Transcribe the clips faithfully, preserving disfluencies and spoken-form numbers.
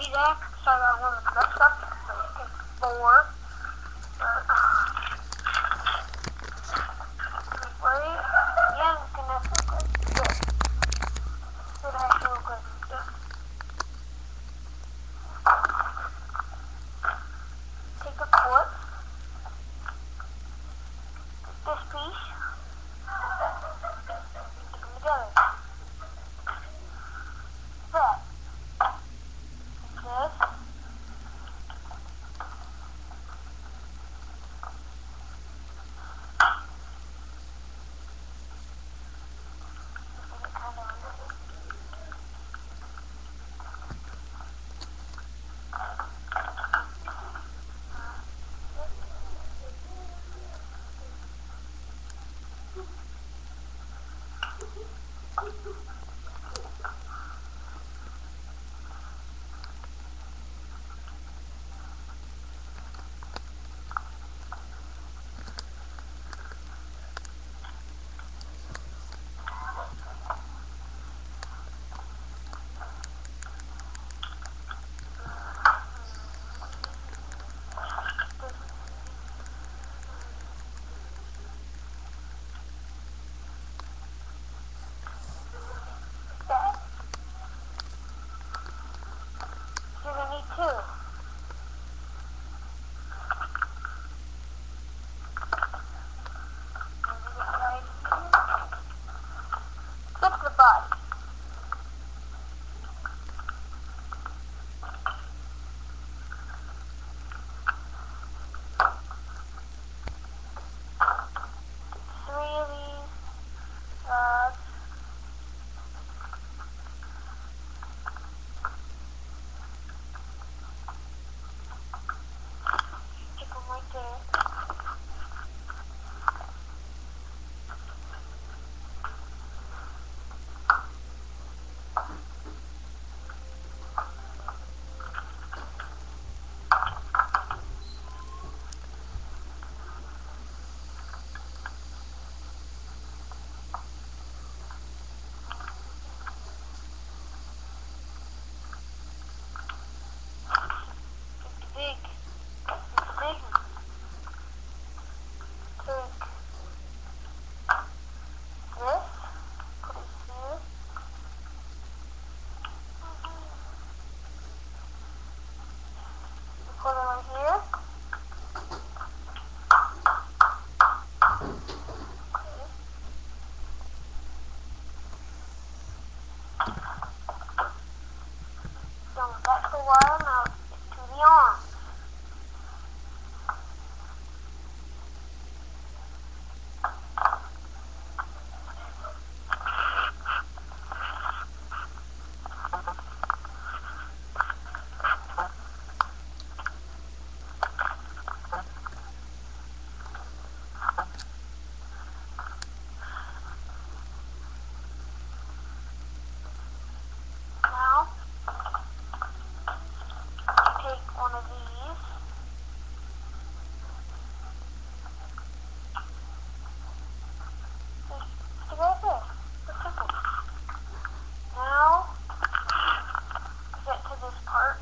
Vizak, so I got one of the messed up, so I think four. But, wait, yeah, I'm gonna focus. Good. Good, I feel good. Yeah. Take a foot. This piece. Stick them together. That. This. You're gonna need two. Flip the body. Three of these. Uh, stick them right there. Big, big, take this, put it here, put it right here, done with that for a while, now to the arms. Now, take one of these, just stick it right there, it's simple. Now, get to this part.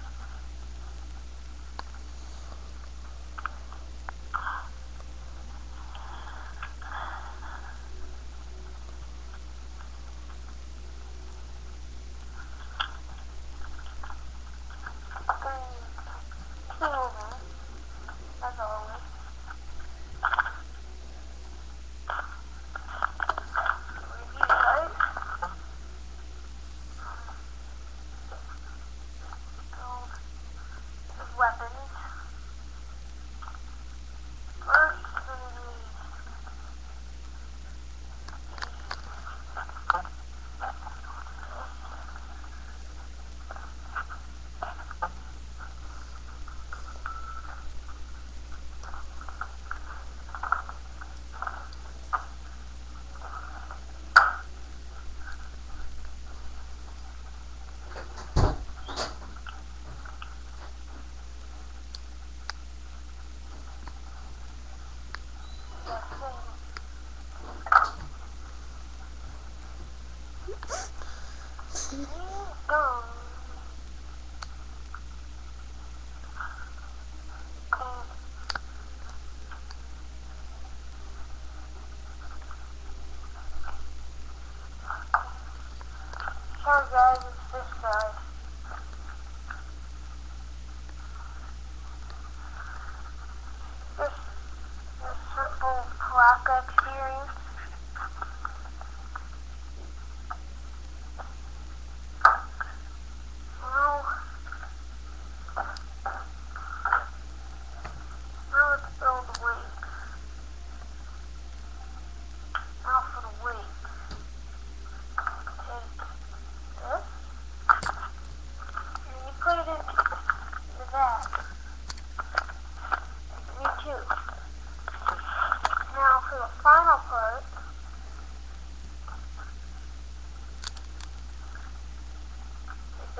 Over, as always. Review, right? So, with weapons. First, we're going to need Gum.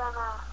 gonna